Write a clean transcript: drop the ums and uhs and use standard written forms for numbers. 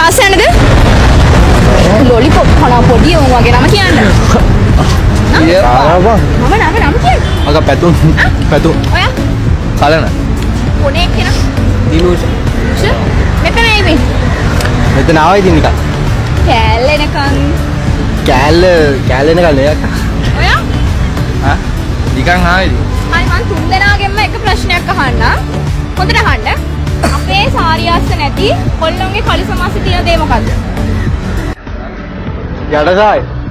ආසයනද? Lollipop කනවා පොඩි උන් වගේ නම කියන්න. ආවා. නම කියන්න. අග පැතුම්. ඔයා? කලන. කොනේ කෙනා? දිනුෂ. මෙතන ඇවිත්. මෙතන ආවයි ඉතින් නිකන්. කෑල්ලෙනකන්. කෑල්ලෙනකන් නේද? ඔයා? හා? නිකන් ආවයි ඉතින්. හරි මං තුන් දෙනාගෙන්ම එක ප්‍රශ්නයක් අහන්න. හොඳට අහන්න. අපේ සාරියාස්ස නැති කොල්ලොන්ගේ කලිසමාසෙ තියෙන දේ මොකද්ද? යඩසාය.